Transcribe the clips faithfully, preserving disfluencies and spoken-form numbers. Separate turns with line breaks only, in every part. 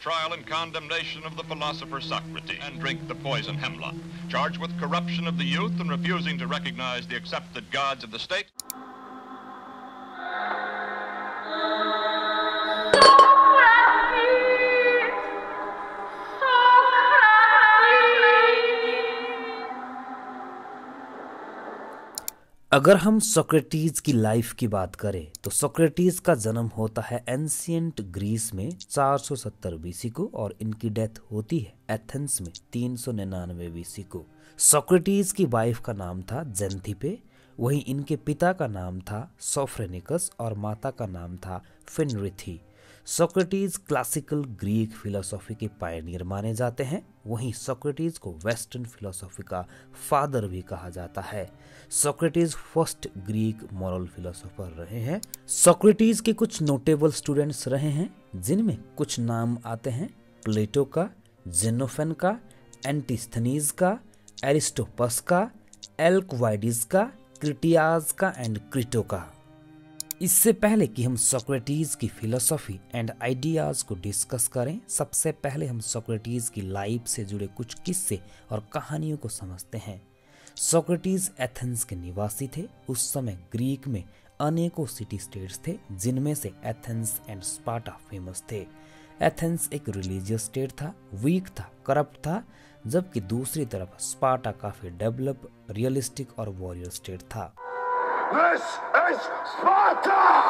Trial and condemnation of the philosopher Socrates, and drink the poison hemlock. Charged with corruption of the youth and refusing to recognize the accepted gods of the state.
अगर हम Socrates की life की बात करें तो Socrates का जन्म होता है एंशिएंट ग्रीस में चार सौ सत्तर बीसी को और इनकी डेथ होती है एथेंस में तीन सौ निन्यानवे बीसी को। सोक्रेटिस की वाइफ का नाम था जेंथिपे, वहीं इनके पिता का नाम था सोफ्रेनिकस और माता का नाम था Phaenarete. Socrates classical Greek philosophy के पायनियर माने जाते हैं, वहीं सोक्रेटिस को वेस्टर्न फिलोसॉफी का फादर भी कहा जाता है। Socrates first Greek moral philosopher रहे हैं। सोक्रेटिस के कुछ नोटेबल स्टूडेंट्स रहे हैं जिनमें कुछ नाम आते हैं प्लेटो का, जेनोफेन का, एंटिस्थनीज का, एरिस्टोपस का, एल्क्वाइडिस का, क्रिटियाज का एंड क्रिटो का। इससे पहले कि हम सोक्रेटिस की फिलोसॉफी एंड आइडियाज को डिस्कस करें, सबसे पहले हम सोक्रेटिस की लाइफ से जुड़े कुछ किस्से और कहानियों को समझते हैं। सोक्रेटिस एथेंस के निवासी थे। उस समय ग्रीक में अनेकों सिटी स्टेट्स थे जिनमें से एथेंस एंड स्पार्टा फेमस थे। एथेंस एक रिलीजियस स्टेट था, वीक था, करप्ट था, जबकि दूसरी तरफ स्पार्टा काफी डेवलप, रियलिस्टिक और वॉरियर स्टेट था।
This is Sparta!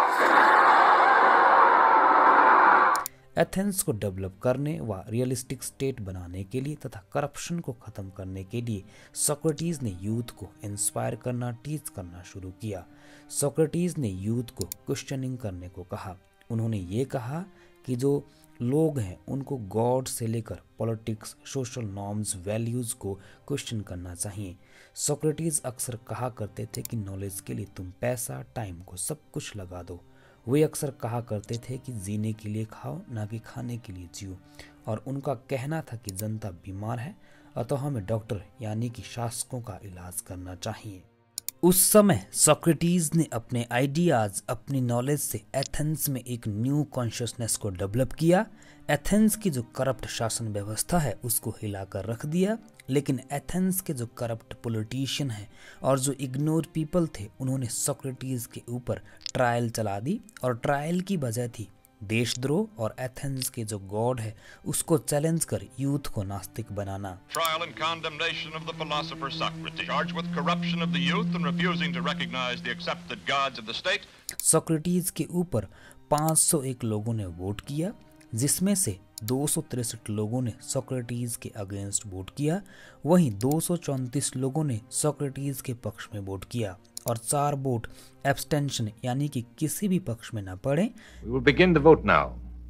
एथेंस को डेवलप करने व रियलिस्टिक स्टेट बनाने के लिए तथा करप्शन को खत्म करने के लिए सोक्रेटिस ने यूथ को इंस्पायर करना, टीच करना शुरू किया। सोक्रेटिस ने यूथ को क्वेश्चनिंग करने को कहा। उन्होंने ये कहा कि जो लोग हैं उनको गॉड से लेकर पॉलिटिक्स, सोशल नॉर्म्स, वैल्यूज को क्वेश्चन करना चाहिए। सोक्रेटिस अक्सर कहा करते थे कि नॉलेज के लिए तुम पैसा, टाइम को सब कुछ लगा दो। वे अक्सर कहा करते थे कि जीने के लिए खाओ, ना कि खाने के लिए जियो। और उनका कहना था कि जनता बीमार है अतः हमें डॉक्टर यानी कि शासकों का इलाज करना चाहिए। उस समय सोक्रेटिस ने अपने आइडियाज, अपनी नॉलेज से एथेंस में एक न्यू कॉन्शियसनेस को डेवलप किया। एथेंस की जो करप्ट शासन व्यवस्था है उसको हिलाकर रख दिया, लेकिन एथेंस के जो करप्ट पॉलिटिशियन हैं और जो इग्नोर पीपल थे उन्होंने सोक्रेटिस के ऊपर ट्रायल चला दी और ट्रायल की वजह थी देशद्रोह और एथेंस के जो गॉड है उसको चैलेंज कर यूथ को नास्तिक बनाना।
Trial and condemnation of the philosopher Socrates, charged with corruption of the youth and refusing to recognize the accepted gods of the state.
Socrates के ऊपर पाँच सौ एक लोगों ने वोट किया, जिसमें से दो सौ तिरसठ लोगों ने सोक्रेटिस के अगेंस्ट वोट किया, वहीं दो सौ चौंतीस लोगों ने सोक्रेटिस के पक्ष में वोट किया और चार वोट एब्सटेंशन यानी कि किसी भी पक्ष में न पड़े।
We will begin the vote now.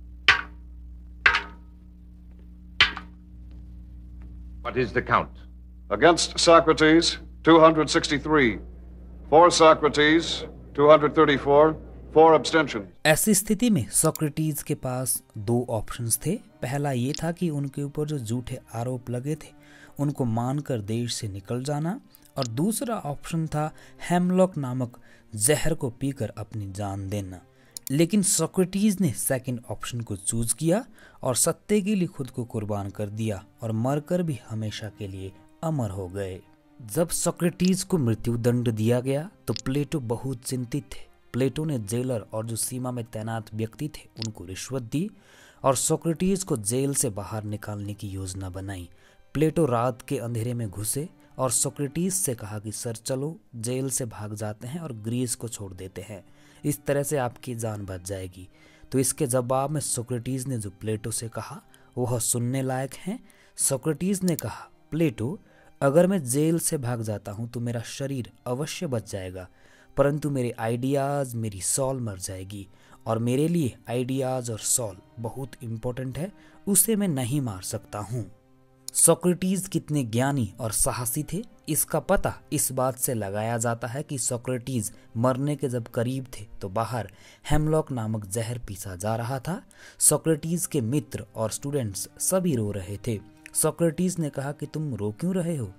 What is the count?
Against Socrates, two hundred sixty-three. For Socrates, two hundred thirty-four. For abstentions.
ऐसी स्थिति में सोक्रेटिस के पास दो ऑप्शंस थे। पहला ये था कि उनके ऊपर जो झूठे आरोप लगे थे उनको मानकर देश से निकल जाना, और दूसरा ऑप्शन था हेमलॉक नामक जहर को पीकर अपनी जान देना। लेकिन सोक्रेटिस ने सेकंड ऑप्शन को चूज किया और सत्य के लिए खुद को कुर्बान कर दिया और मरकर भी हमेशा के लिए अमर हो गए। जब सोक्रेटिस को मृत्यु दंड दिया गया तो प्लेटो बहुत चिंतित थे। प्लेटो ने जेलर और जो सीमा में तैनात व्यक्ति थे उनको रिश्वत दी और सोक्रेटिस को जेल से बाहर निकालने की योजना बनाई। प्लेटो रात के अंधेरे में घुसे और सोक्रेटिस से कहा कि सर चलो जेल से भाग जाते हैं और ग्रीस को छोड़ देते हैं, इस तरह से आपकी जान बच जाएगी। तो इसके जवाब में सोक्रेटिस ने जो प्लेटो से कहा वह सुनने लायक है। सोक्रेटिस ने कहा, प्लेटो, अगर मैं जेल से भाग जाता हूँ तो मेरा शरीर अवश्य बच जाएगा, परंतु मेरे आइडियाज़, मेरी सॉल मर जाएगी और मेरे लिए आइडियाज़ और सॉल बहुत इम्पोर्टेंट है, उसे मैं नहीं मार सकता हूँ। सोक्रेटिस कितने ज्ञानी और साहसी थे इसका पता इस बात से लगाया जाता है कि सोक्रेटिस मरने के जब करीब थे तो बाहर हेमलॉक नामक जहर पीसा जा रहा था। सोक्रेटिस के मित्र और स्टूडेंट्स सभी रो रहे थे। सोक्रेटिस ने कहा कि तुम रो क्यों रहे हो?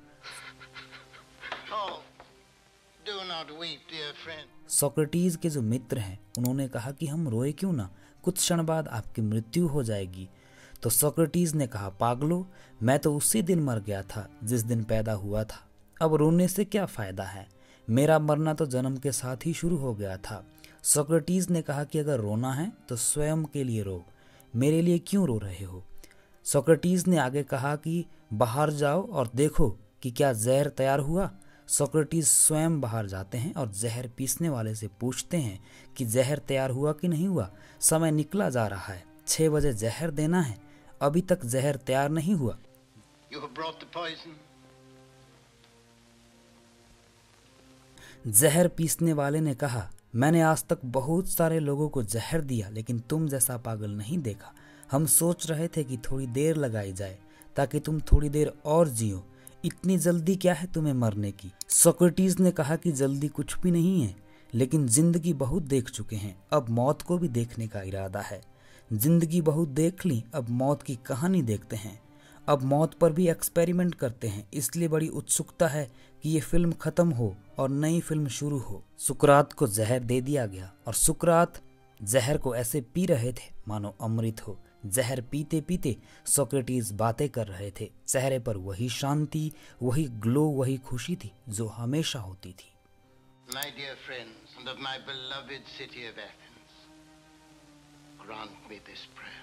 सोक्रेटिस के जो मित्र हैं उन्होंने कहा कि हम रोए क्यों ना, कुछ क्षण बाद आपकी मृत्यु हो जाएगी। तो सोक्रेटिस ने कहा, पागलो, मैं तो उसी दिन मर गया था जिस दिन पैदा हुआ था। अब रोने से क्या फायदा है, मेरा मरना तो जन्म के साथ ही शुरू हो गया था। सोक्रेटिस ने कहा कि अगर रोना है तो स्वयं के लिए रो, मेरे लिए क्यों रो रहे हो। सोक्रेटिस ने आगे कहा कि बाहर जाओ और देखो कि क्या जहर तैयार हुआ। सोक्रेटिस स्वयं बाहर जाते हैं और जहर पीसने वाले से पूछते हैं कि जहर तैयार हुआ कि नहीं हुआ। समय निकला जा रहा है, छह बजे जहर देना है, अभी तक जहर तैयार नहीं हुआ।
You have brought the poison.
जहर पीसने वाले ने कहा, मैंने आज तक बहुत सारे लोगों को जहर दिया, लेकिन तुम जैसा पागल नहीं देखा। हम सोच रहे थे कि थोड़ी देर लगाई जाए ताकि तुम थोड़ी देर और जियो। इतनी जल्दी क्या है तुम्हें मरने की। सोक्रेटिस ने कहा कि जल्दी कुछ भी नहीं है, लेकिन जिंदगी बहुत देख चुके हैं, अब मौत को भी देखने का इरादा है। जिंदगी बहुत देख ली, अब मौत की कहानी देखते हैं। अब मौत पर भी एक्सपेरिमेंट करते हैं, इसलिए बड़ी उत्सुकता है कि ये फिल्म खत्म हो और नई फिल्म शुरू हो। सुकरात को जहर दे दिया गया और सुकरात जहर को ऐसे पी रहे थे मानो अमृत हो। जहर पीते पीते सोक्रेटिस बातें कर रहे थे। चेहरे पर वही शांति, वही ग्लो, वही खुशी थी जो हमेशा होती थी।
My dear friends, and of my beloved city of Athens, grant me this prayer.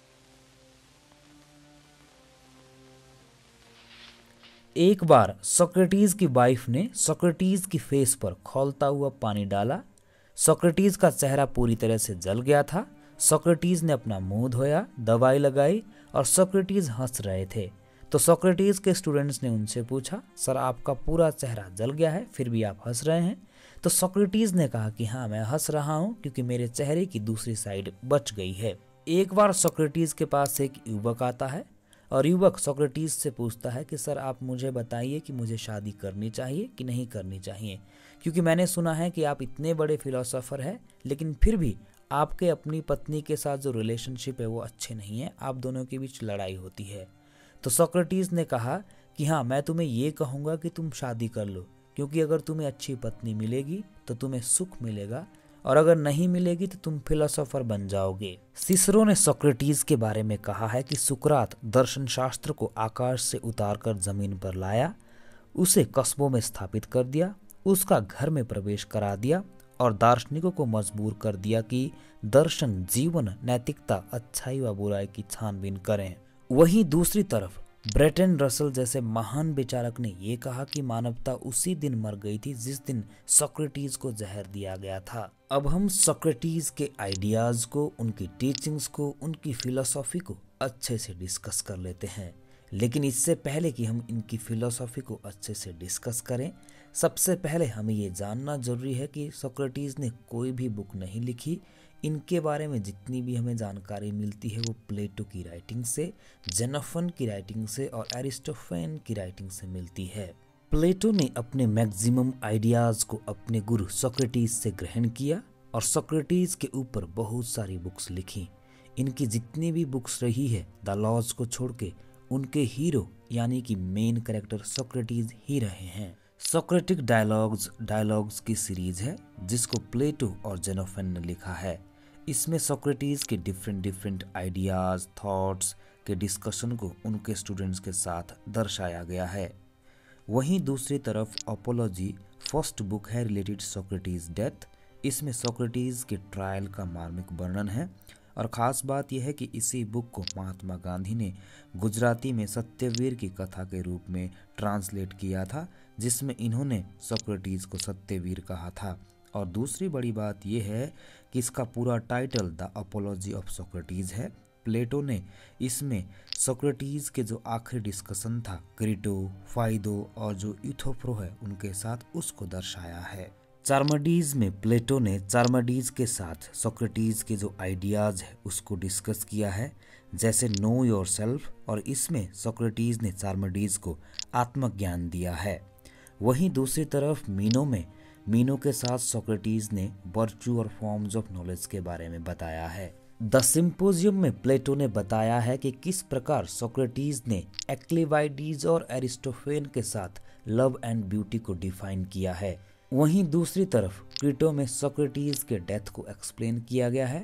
एक बार सोक्रेटिस की वाइफ ने सोक्रेटिस की फेस पर खौलता हुआ पानी डाला। सोक्रेटिस का चेहरा पूरी तरह से जल गया था। सोक्रेटिस ने अपना मुंह धोया, दवाई लगाई और सोक्रेटिस हंस रहे थे। तो सोक्रेटिस के स्टूडेंट्स ने उनसे पूछा, सर आपका पूरा चेहरा जल गया है फिर भी आप हंस रहे हैं। तो सोक्रेटिस ने कहा कि हाँ, मैं हंस रहा हूँ क्योंकि मेरे चेहरे की दूसरी साइड बच गई है। एक बार सोक्रेटिस के पास एक युवक आता है और युवक सोक्रेटिस से पूछता है कि सर आप मुझे बताइए कि मुझे शादी करनी चाहिए कि नहीं करनी चाहिए, क्योंकि मैंने सुना है कि आप इतने बड़े फिलोसोफर हैं लेकिन फिर भी आपके अपनी पत्नी के साथ जो रिलेशनशिप है वो अच्छे नहीं है, आप दोनों के बीच लड़ाई होती है। तो सोक्रेटिस ने कहा कि हाँ, मैं तुम्हें ये कहूँगा कि तुम शादी कर लो, क्योंकि अगर तुम्हें अच्छी पत्नी मिलेगी तो तुम्हें सुख मिलेगा और अगर नहीं मिलेगी तो तुम फिलोसोफर बन जाओगे। सिसरो ने सोक्रेटिस के बारे में कहा है कि सुकरात दर्शन शास्त्र को आकाश से उतारकर जमीन पर लाया, उसे कस्बों में स्थापित कर दिया, उसका घर में प्रवेश करा दिया और दार्शनिकों को मजबूर कर दिया कि दर्शन, जीवन, नैतिकता, अच्छाई व बुराई की छानबीन करें। वहीं दूसरी तरफ ब्रेटन रसल जैसे महान विचारक ने यह कहा कि मानवता उसी दिन मर गई थी जिस दिन सोक्रेटिस को जहर दिया गया था। अब हम सोक्रेटिस के आइडियाज को, उनकी टीचिंग्स को, उनकी फिलॉसफी को अच्छे से डिस्कस कर लेते हैं। लेकिन इससे पहले कि हम इनकी फिलॉसफी को अच्छे से डिस्कस करें, सबसे पहले हमें ये जानना जरूरी है कि सोक्रेटिस ने कोई भी बुक नहीं लिखी। इनके बारे में जितनी भी हमें जानकारी मिलती है वो प्लेटो की राइटिंग से, जेनोफन की राइटिंग से और एरिस्टोफेन की राइटिंग से मिलती है। प्लेटो ने अपने मैक्सिमम आइडियाज को अपने गुरु सोक्रेटिस से ग्रहण किया और सोक्रेटिस के ऊपर बहुत सारी बुक्स लिखी। इनकी जितनी भी बुक्स रही है, द लॉज को छोड़ के, उनके हीरो यानी कि मेन कैरेक्टर सोक्रेटिस ही रहे हैं। सोक्रेटिक डायलॉग्स डायलॉग्स की सीरीज है जिसको प्लेटो और जेनोफन ने लिखा है। इसमें सोक्रेटिस के डिफरेंट डिफरेंट आइडियाज, थॉट्स के डिस्कशन को उनके स्टूडेंट्स के साथ दर्शाया गया है। वहीं दूसरी तरफ अपोलॉजी फर्स्ट बुक है रिलेटेड सोक्रेटिस डेथ। इसमें सोक्रेटिस के ट्रायल का मार्मिक वर्णन है और ख़ास बात यह है कि इसी बुक को महात्मा गांधी ने गुजराती में सत्यवीर की कथा के रूप में ट्रांसलेट किया था, जिसमें इन्होंने सोक्रेटिस को सत्यवीर कहा था। और दूसरी बड़ी बात यह है कि इसका पूरा title the Apology of Socrates है। प्लेटो ने इसमें सोक्रेटिस के जो आखिरी डिस्कशन था क्रीटो, फाइदो और जो यूथोफ्रो है उनके साथ, उसको दर्शाया है। चार्मिडीज में प्लेटो ने चार्मिडीज के साथ सोक्रेटिस के जो आइडियाज है उसको डिस्कस किया है, जैसे नो योरसेल्फ, और इसमें सोक्रेटिस ने चार्मिडीज को आत्मज्ञान दिया है। वहीं दूसरी तरफ मीनो में मीनो के साथ सोक्रेटिस ने वर्च्यू और फॉर्म्स ऑफ नॉलेज के बारे में बताया है। द सिंपोजियम में प्लेटो ने बताया है कि किस प्रकार सोक्रेटिस ने एक्लिवाइडीज और एरिस्टोफेन के साथ लव एंड ब्यूटी को डिफाइन किया है। वहीं दूसरी तरफ क्रीटो में सोक्रेटिस के डेथ को एक्सप्लेन किया गया है।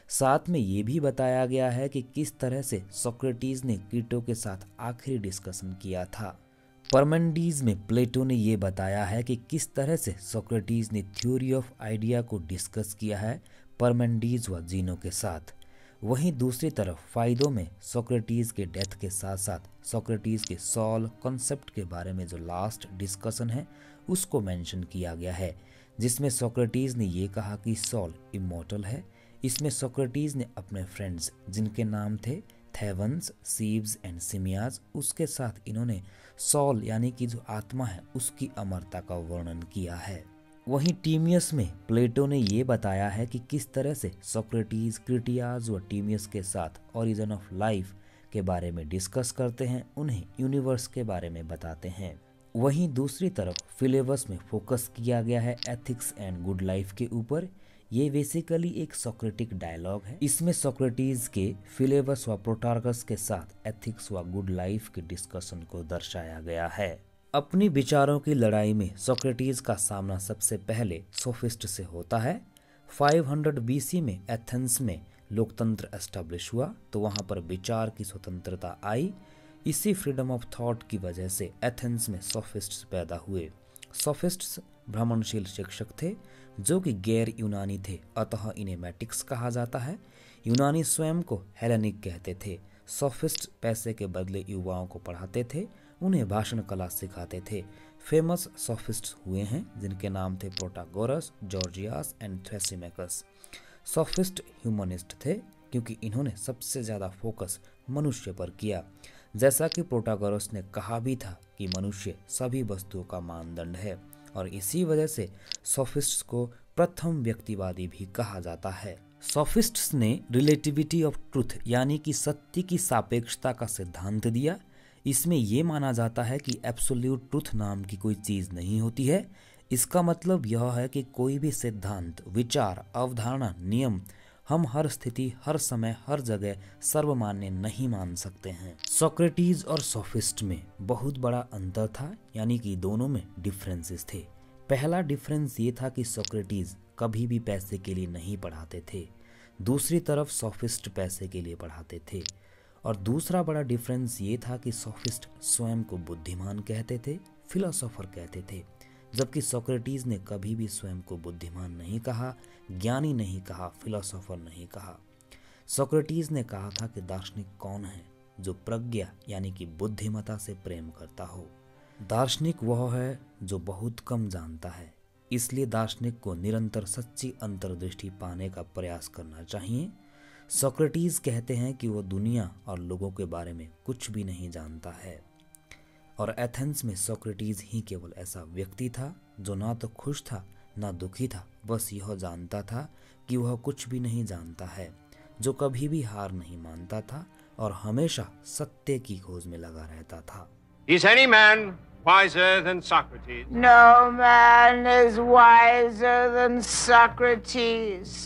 साथ में ये भी बताया गया है कि किस तरह से सोक्रेटिस ने क्रीटो के साथ आखिरी डिस्कशन किया था। परमेंडीज में प्लेटो ने ये बताया है कि किस तरह से सोक्रेटिस ने थ्योरी ऑफ आइडिया को डिस्कस किया है परमेंडीज व जीनो के साथ। वहीं दूसरी तरफ फाइदो में सोक्रेटिस के डेथ के साथ साथ सोक्रेटिस के सॉल कॉन्सेप्ट के बारे में जो लास्ट डिस्कशन है उसको मेंशन किया गया है, जिसमें सोक्रेटिस ने ये कहा कि सॉल इमॉर्टल है। इसमें सोक्रेटिस ने अपने फ्रेंड्स जिनके नाम थे थेवंस, सीव्स एंड सिमियाज, उसके साथ इन्होंने सॉल यानी कि जो आत्मा है उसकी अमरता का वर्णन किया है। वहीं टीमियस में प्लेटो ने ये बताया है कि किस तरह से सोक्रेटिस क्रिटियाज व टीमियस के साथ ओरिजिन ऑफ लाइफ के बारे में डिस्कस करते हैं, उन्हें यूनिवर्स के बारे में बताते हैं। वहीं दूसरी तरफ फिलेबस में फोकस किया गया है एथिक्स एंड गुड लाइफ के ऊपर। ये बेसिकली एक सोक्रेटिक डायलॉग है। इसमें सोक्रेटिस के फिलेबस व प्रोटार्कस के साथ एथिक्स व गुड लाइफ के डिस्कशन को दर्शाया गया है। अपनी विचारों की लड़ाई में सोक्रेटिस का सामना सबसे पहले सोफिस्ट से होता है। पाँच सौ बीसी में एथेंस में लोकतंत्र एस्टेब्लिश हुआ तो वहां पर विचार की स्वतंत्रता आई। इसी फ्रीडम ऑफ थॉट की वजह से एथेंस में सोफिस्ट्स पैदा हुए। सोफिस्ट्स भ्रमणशील शिक्षक थे जो कि गैर यूनानी थे, अतः इन्हें मैटिक्स कहा जाता है। यूनानी स्वयं को हेलेनिक कहते थे। सोफिस्ट पैसे के बदले युवाओं को पढ़ाते थे, उन्हें भाषण कला सिखाते थे। फेमस सोफिस्ट्स हुए हैं जिनके नाम थे Protagoras, Gorgias and Thrasymachus. Sophist humanist थे क्योंकि इन्होंने सबसे ज़्यादा फोकस मनुष्य पर किया। जैसा कि प्रोटागोरस ने कहा भी था कि मनुष्य सभी वस्तुओं का मानदंड है, और इसी वजह से सोफिस्ट्स को प्रथम व्यक्तिवादी भी कहा जाता है। सोफिस्ट्स ने रिलेटिविटी ऑफ ट्रुथ यानी कि सत्य की सापेक्षता का सिद्धांत दिया। इसमें यह माना जाता है कि एब्सोल्यूट ट्रुथ नाम की कोई चीज़ नहीं होती है। इसका मतलब यह है कि कोई भी सिद्धांत, विचार, अवधारणा, नियम हम हर स्थिति, हर समय, हर जगह सर्वमान्य नहीं मान सकते हैं। सोक्रेटिस और सोफिस्ट में बहुत बड़ा अंतर था, यानी कि दोनों में डिफरेंसेस थे। पहला डिफरेंस ये था कि सोक्रेटिस कभी भी पैसे के लिए नहीं पढ़ाते थे, दूसरी तरफ सोफिस्ट पैसे के लिए पढ़ाते थे। और दूसरा बड़ा डिफरेंस ये था कि सोफिस्ट स्वयं को बुद्धिमान कहते थे, फिलोसोफर कहते थे, जबकि सोक्रेटिस ने कभी भी स्वयं को बुद्धिमान नहीं कहा, ज्ञानी नहीं कहा, फिलोसोफर नहीं कहा। सोक्रेटिस ने कहा था कि दार्शनिक कौन है जो प्रज्ञा यानी कि बुद्धिमता से प्रेम करता हो। दार्शनिक वह है जो बहुत कम जानता है, इसलिए दार्शनिक को निरंतर सच्ची अंतर्दृष्टि पाने का प्रयास करना चाहिए। सोक्रेटिस कहते हैं कि वो दुनिया और लोगों के बारे में कुछ भी नहीं जानता है, और एथेंस में सोक्रेटिस ही केवल ऐसा व्यक्ति था जो ना तो खुश था ना दुखी था, बस यह जानता था कि वह कुछ भी नहीं जानता है, जो कभी भी हार नहीं मानता था और हमेशा सत्य की खोज में लगा रहता था।
Is any man wiser than Socrates?
No man is wiser than Socrates.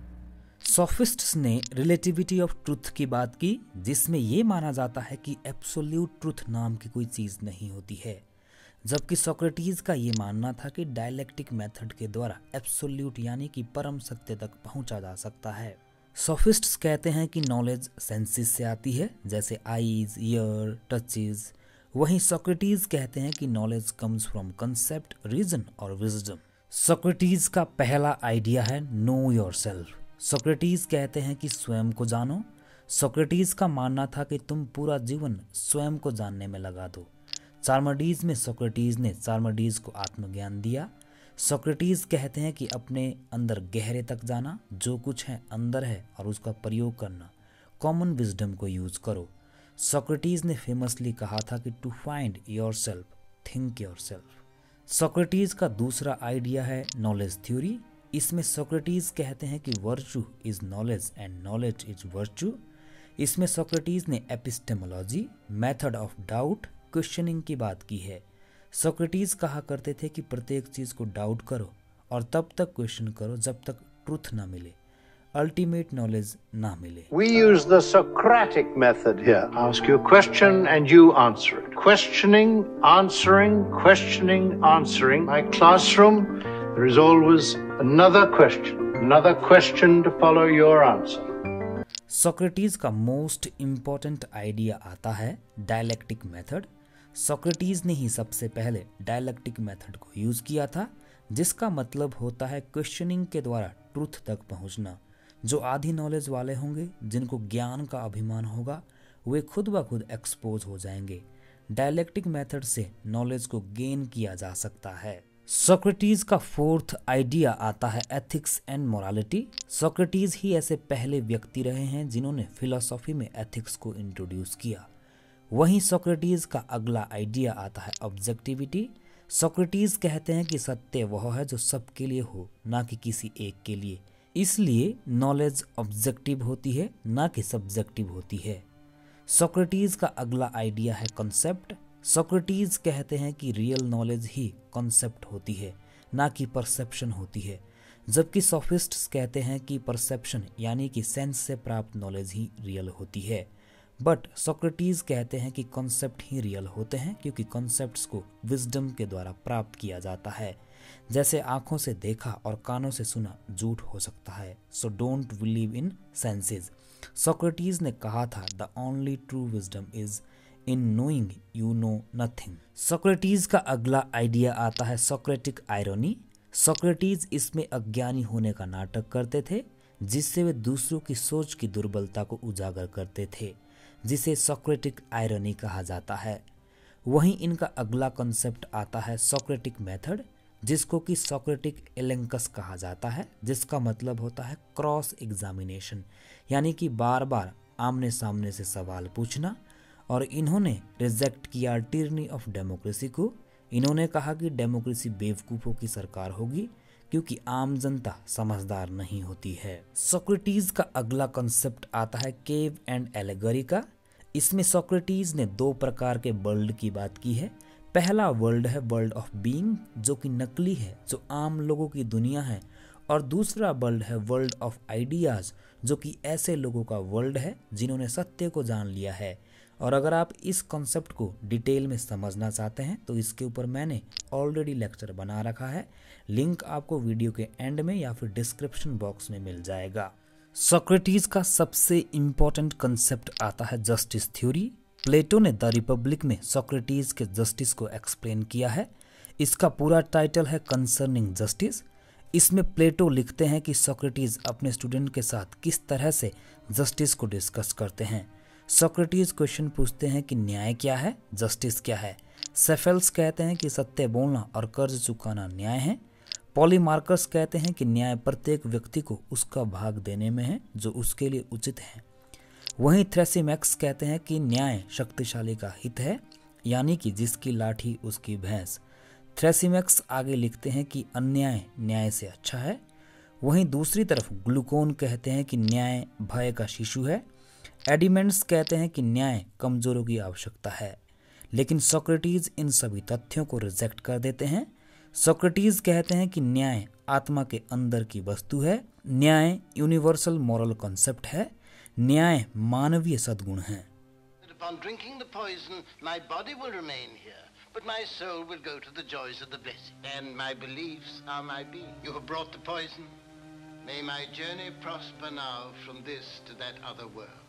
सोफिस्ट्स ने रिलेटिविटी ऑफ ट्रुथ की बात की, जिसमें यह माना जाता है कि एब्सोल्यूट ट्रुथ नाम की कोई चीज नहीं होती है, जबकि सोक्रेटिस का ये मानना था कि डायलेक्टिक मेथड के द्वारा एब्सोल्यूट यानी कि परम सत्य तक पहुंचा जा सकता है। सोफिस्ट्स कहते हैं कि नॉलेज सेंसेस से आती है, जैसे आईज, ईयर, टचेस। वहीं सोक्रेटिस कहते हैं कि knowledge comes from concept, reason और विजडम। सोक्रेटिस का पहला आइडिया है नो योरसेल्फ। सोक्रेटिस कहते हैं कि स्वयं को जानो। सोक्रेटिस का मानना था कि तुम पूरा जीवन स्वयं को जानने में लगा दो। चार्मिडीज में सोक्रेटिस ने चार्मिडीज को आत्मज्ञान दिया। सोक्रेटिस कहते हैं कि अपने अंदर गहरे तक जाना, जो कुछ है अंदर है और उसका प्रयोग करना, कॉमन विजडम को यूज करो। सोक्रेटिस ने फेमसली कहा था कि to find yourself, think yourself. Socrates का दूसरा आइडिया है नॉलेज थ्योरी। इसमें सोक्रेटिस कहते हैं कि virtue is knowledge and knowledge is virtue. इसमें सोक्रेटिस ने epistemology, method of doubt, questioning की बात की है। सोक्रेटिस कहा करते थे कि प्रत्येक चीज को डाउट करो और तब तक क्वेश्चन करो जब तक ट्रुथ ना मिले, अल्टीमेट नॉलेज ना मिले।
We use the Socratic method here. Ask you a question and you answer it. Questioning, answering, questioning, answering. My classroom, there is always another question, another question to follow your answer.
Socrates का most important idea आता है dialectic method. Socrates ने ही सबसे पहले dialectic method को use किया था, जिसका मतलब होता है क्वेश्चनिंग के द्वारा ट्रूथ तक पहुंचना। जो आधी नॉलेज वाले होंगे, जिनको ज्ञान का अभिमान होगा, वे खुद ब खुद एक्सपोज हो जाएंगे। डायलेक्टिक मेथड से नॉलेज को गेन किया जा सकता है। सोक्रेटिस का फोर्थ आइडिया आता है एथिक्स एंड मोरालिटी। सोक्रेटिस ही ऐसे पहले व्यक्ति रहे हैं जिन्होंने फिलॉसफी में एथिक्स को इंट्रोड्यूस किया। वहीं सोक्रेटिस का अगला आइडिया आता है ऑब्जेक्टिविटी। सोक्रेटिस कहते हैं कि सत्य वह है जो सबके लिए हो, ना कि किसी एक के लिए। इसलिए नॉलेज ऑब्जेक्टिव होती है, ना कि सब्जेक्टिव होती है। सोक्रेटिस का अगला आइडिया है कॉन्सेप्ट। सोक्रेटिस कहते हैं कि रियल नॉलेज ही कॉन्सेप्ट होती है, ना कि परसेप्शन होती है, जबकि सोफिस्ट्स कहते हैं कि परसेप्शन यानी कि सेंस से प्राप्त नॉलेज ही रियल होती है। बट सोक्रेटिस कहते हैं कि कॉन्सेप्ट ही रियल होते हैं, क्योंकि कॉन्सेप्ट्स को विजडम के द्वारा प्राप्त किया जाता है। जैसे आंखों से देखा और कानों से सुना झूठ हो सकता है, so don't believe in senses. Socrates ने कहा था the only true wisdom is in knowing you know nothing. Socrates का अगला आइडिया आता है सोक्रेटिक आयरनी। सोक्रेटिस इसमें अज्ञानी होने का नाटक करते थे, जिससे वे दूसरों की सोच की दुर्बलता को उजागर करते थे, जिसे सोक्रेटिक आयरनी कहा जाता है। वहीं इनका अगला कॉन्सेप्ट आता है सोक्रेटिक मेथड, जिसको कि सोक्रेटिक एलेंकस कहा जाता है, जिसका मतलब होता है क्रॉस एग्जामिनेशन, यानी कि बार बार आमने सामने से सवाल पूछना। और इन्होंने रिजेक्ट किया टिरनी ऑफ डेमोक्रेसी को। इन्होंने कहा कि डेमोक्रेसी बेवकूफ़ों की सरकार होगी, क्योंकि आम जनता समझदार नहीं होती है। सोक्रेटिस का अगला कॉन्सेप्ट आता है केव एंड एलेगरी का। इसमें सोक्रेटिस ने दो प्रकार के वर्ल्ड की बात की है। पहला वर्ल्ड है वर्ल्ड ऑफ बीइंग, जो कि नकली है, जो आम लोगों की दुनिया है। और दूसरा वर्ल्ड है वर्ल्ड ऑफ आइडियाज़, जो कि ऐसे लोगों का वर्ल्ड है जिन्होंने सत्य को जान लिया है। और अगर आप इस कॉन्सेप्ट को डिटेल में समझना चाहते हैं तो इसके ऊपर मैंने ऑलरेडी लेक्चर बना रखा है, लिंक आपको वीडियो के एंड में या फिर डिस्क्रिप्शन बॉक्स में मिल जाएगा। सोक्रेटिस का सबसे इम्पोर्टेंट कंसेप्ट आता है जस्टिस थ्योरी। प्लेटो ने द रिपब्लिक में सोक्रेटिस के जस्टिस को एक्सप्लेन किया है। इसका पूरा टाइटल है कंसर्निंग जस्टिस। इसमें प्लेटो लिखते हैं कि सोक्रेटिस अपने स्टूडेंट के साथ किस तरह से जस्टिस को डिस्कस करते हैं। सोक्रेटिस क्वेश्चन पूछते हैं कि न्याय क्या है, जस्टिस क्या है। सेफेल्स कहते हैं कि सत्य बोलना और कर्ज चुकाना न्याय है। पॉलीमार्कस कहते हैं कि न्याय प्रत्येक व्यक्ति को उसका भाग देने में है जो उसके लिए उचित है। वहीं थ्रेसिमैक्स कहते हैं कि न्याय शक्तिशाली का हित है, यानी कि जिसकी लाठी उसकी भैंस। थ्रेसिमैक्स आगे लिखते हैं कि अन्याय न्याय से अच्छा है। वहीं दूसरी तरफ ग्लूकोन कहते हैं कि न्याय भय का शिशु है। एडिमेंट्स कहते हैं कि न्याय कमजोरों की आवश्यकता है। लेकिन सोक्रेटिस इन सभी तथ्यों को रिजेक्ट कर देते हैं। सोक्रेटिस कहते हैं कि न्याय आत्मा के अंदर की वस्तु है। न्याय यूनिवर्सल मॉरल कॉन्सेप्ट है। न्याय मानवीय सद्गुण है।
Upon drinking the poison, my body will remain here, but my soul will go to the joys of the blessed. And my beliefs are my being. You have brought the poison. May my journey prosper now from this to that other world.